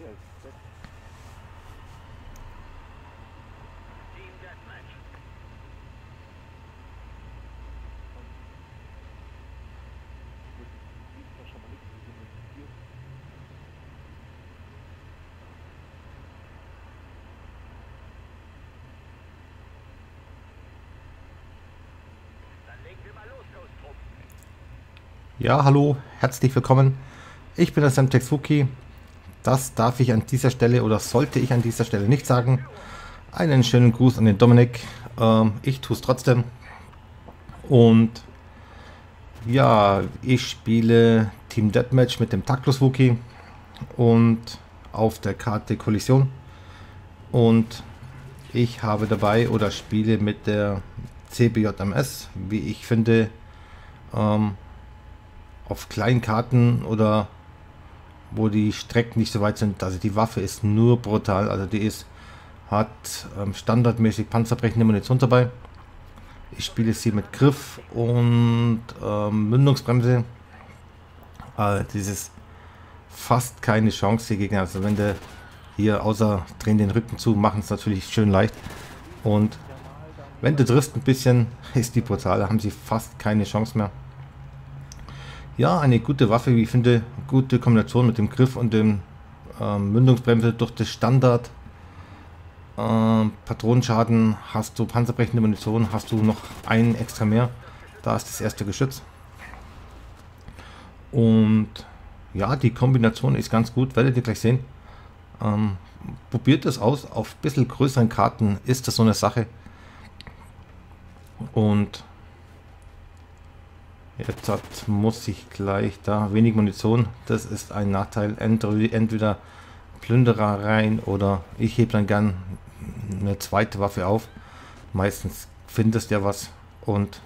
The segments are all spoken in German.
Ja, hallo, herzlich willkommen. Ich bin der Semtex Wookie. Das darf ich an dieser Stelle oder sollte ich an dieser Stelle nicht sagen. Einen schönen Gruß an den Dominik. Ich tue es trotzdem. Und ja, ich spiele Team Deathmatch mit dem Taktlos Wookie und auf der Karte Kollision. Und ich habe dabei oder spiele mit der CBJMS, wie ich finde, auf kleinen Karten oder wo die Strecken nicht so weit sind. Also die Waffe ist nur brutal. Also die hat standardmäßig panzerbrechende Munition dabei. Ich spiele sie mit Griff und Mündungsbremse. Dieses fast keine Chance die Gegner. Also wenn der hier außer drehen den Rücken zu, machen es natürlich schön leicht. Und wenn du triffst ein bisschen, ist die brutal. Da haben sie fast keine Chance mehr. Ja, eine gute Waffe, wie ich finde, gute Kombination mit dem Griff und dem Mündungsbremse durch das Standard. Patronenschaden hast du, panzerbrechende Munition hast du noch einen extra mehr. Da ist das erste Geschütz. Und ja, die Kombination ist ganz gut, werdet ihr gleich sehen. Probiert es aus, auf ein bisschen größeren Karten ist das so eine Sache. Und jetzt muss ich gleich da wenig Munition, das ist ein Nachteil. Entweder Plünderer rein oder ich hebe dann gern eine zweite Waffe auf. Meistens findest du ja was. Und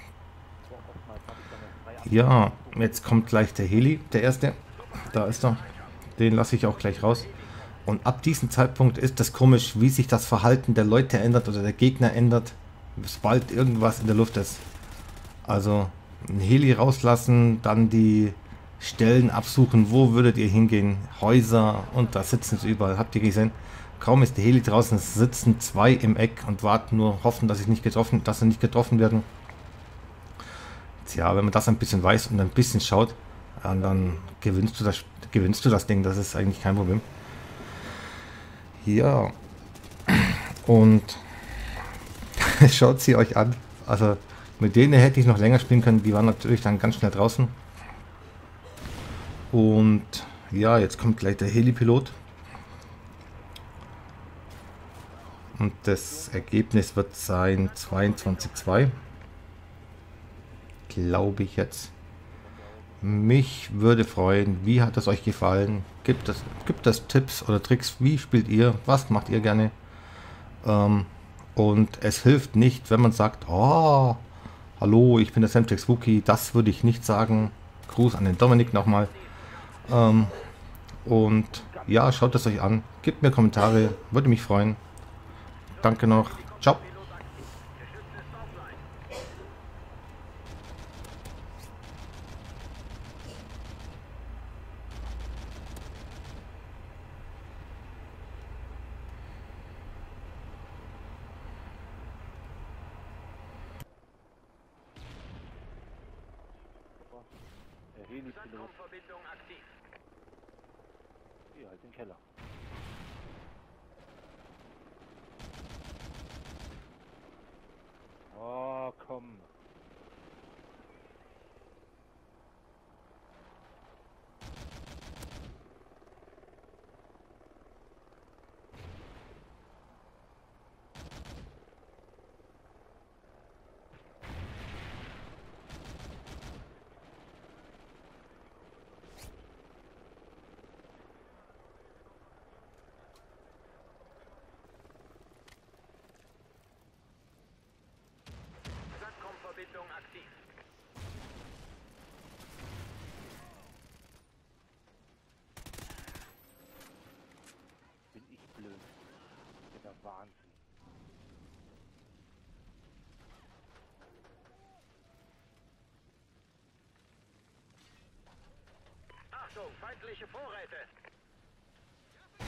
ja, jetzt kommt gleich der Heli, der erste. Da ist er. Den lasse ich auch gleich raus. Und ab diesem Zeitpunkt ist das komisch, wie sich das Verhalten der Leute ändert oder der Gegner ändert, sobald irgendwas in der Luft ist. Also ein Heli rauslassen, dann die Stellen absuchen, wo würdet ihr hingehen? Häuser, und da sitzen sie überall. Habt ihr gesehen? Kaum ist der Heli draußen, sitzen zwei im Eck und warten nur, hoffen, dass sie nicht getroffen werden. Tja, wenn man das ein bisschen weiß und ein bisschen schaut, dann gewinnst du das Ding. Das ist eigentlich kein Problem. Ja, und schaut sie euch an. Also mit denen hätte ich noch länger spielen können. Die waren natürlich dann ganz schnell draußen. Und ja, jetzt kommt gleich der Heli-Pilot. Und das Ergebnis wird sein 22:2. Glaube ich jetzt. Mich würde freuen, wie hat es euch gefallen? Gibt es Tipps oder Tricks? Wie spielt ihr? Was macht ihr gerne? Und es hilft nicht, wenn man sagt, oh, hallo, ich bin der Semtex Wookie. Das würde ich nicht sagen. Gruß an den Dominik nochmal. Und ja, schaut es euch an. Gebt mir Kommentare, würde mich freuen. Danke noch. Ciao. Der Heli-Pilot. Hier, halt den Keller. Oh, komm. Verbindung aktiv. Bin ich blöd. Das ist ja der Wahnsinn. Achtung, feindliche Vorräte.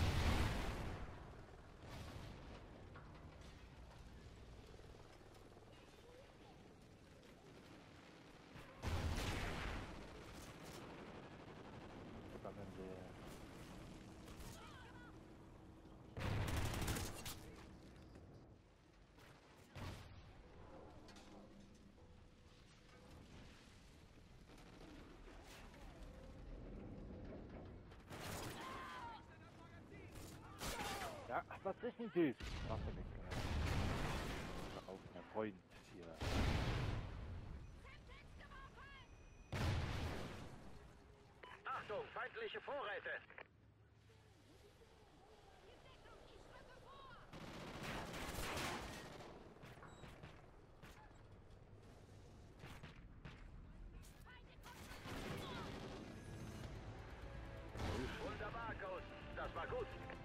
was ist denn das? Ach, auf, mein Freund hier. Achtung, feindliche Vorräte! Wunderbar, Ghost. Das war gut.